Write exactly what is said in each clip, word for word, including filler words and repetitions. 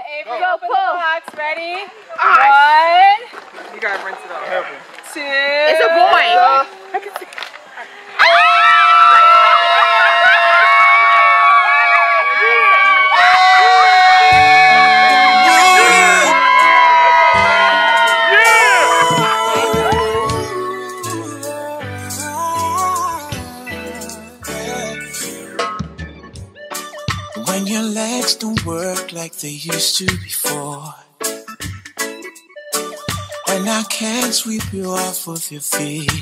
Avery, go pull. Box. Ready? One. You gotta rinse it off. Two. It's a boy. I can see. When your legs don't work like they used to before, and I can't sweep you off of your feet,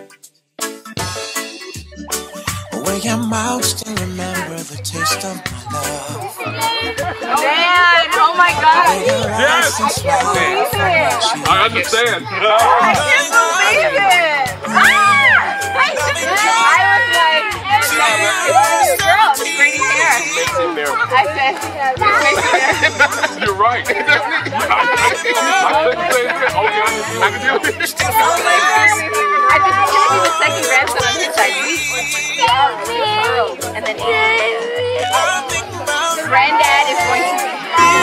when your mouth still remember the taste of my love. Man, oh my God. Yes, I can't believe it. I understand. I can't believe it. Ah! I was like, girl, with pretty hair. I said, you're right. I couldn't say that. Okay, I can do it. oh my God. I just was going to be the second grandson on his side. And then granddad is going to be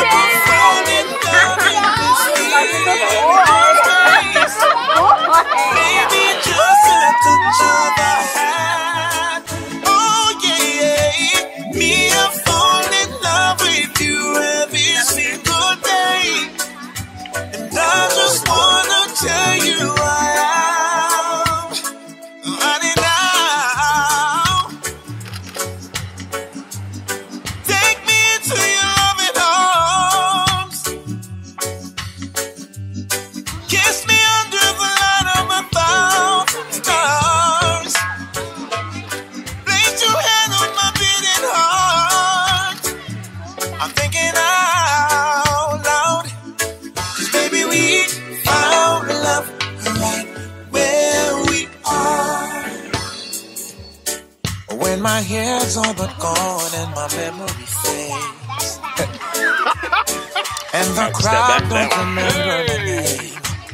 Baby, just like a job I had. Oh yeah, me I fall in love with you every single day, and I just wanna tell you I am running out. Take me into your loving arms, kiss me under the light of a thousand stars, place your hand on my beating heart. I'm thinking out loud, 'cause baby we found love right where we are. When my hair's all but gone and my memory fades, and the crowd don't remember the name.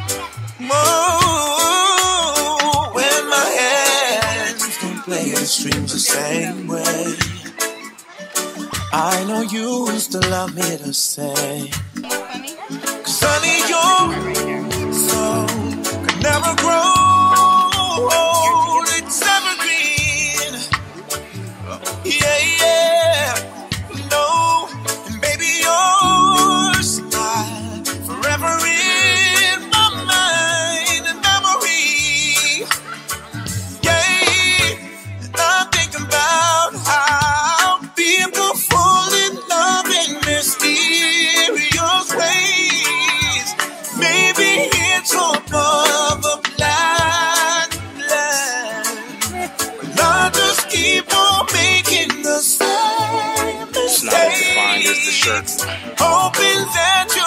Oh, when my hands don't play the strings the same way, I know you used to love me the same. 'Cause honey, your soul could never grow old. It's evergreen. Yeah, yeah. No, and baby, your smile forever in my mind and memory. Yeah, and I think about how people fall in love in mysterious ways. Maybe it's above a blind land, but I just keep on making the same mistake, Fine as the shirt. hoping that you